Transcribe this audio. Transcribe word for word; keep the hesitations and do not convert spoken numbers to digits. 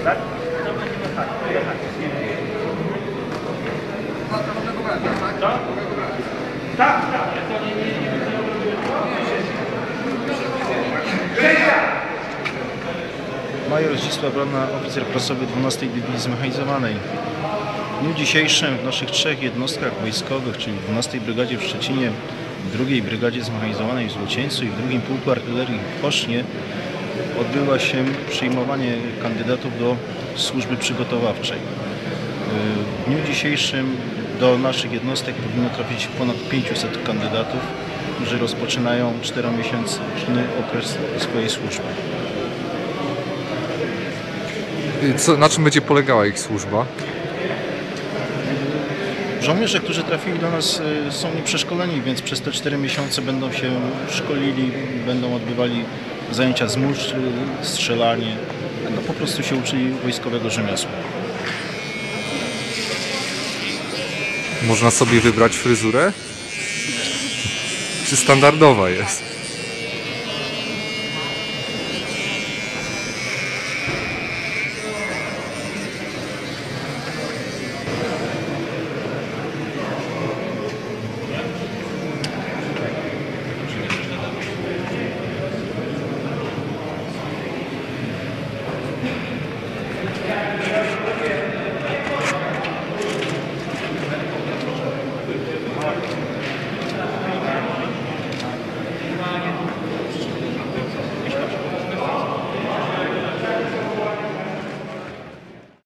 tak? To będziemy tak, jechać. Tak? Tak, tak. Major Zdzisław Ronna, oficer prasowy dwunastej Dywizji Zmechanizowanej. W dniu dzisiejszym w naszych trzech jednostkach wojskowych, czyli w dwunastej Brygadzie w Szczecinie, w drugiej Brygadzie Zmechanizowanej w Złocieńcu i w drugim Pułku Artylerii w Chosznie, odbywa się przyjmowanie kandydatów do służby przygotowawczej. W dniu dzisiejszym do naszych jednostek powinno trafić ponad pięćset kandydatów, którzy rozpoczynają czteromiesięczny okres swojej służby. Co, na czym będzie polegała ich służba? Żołnierze, którzy trafili do nas, są nieprzeszkoleni, więc przez te cztery miesiące będą się szkolili, będą odbywali zajęcia z mórz, strzelanie, będą po prostu się uczyli wojskowego rzemiosła. Można sobie wybrać fryzurę? Czy standardowa jest?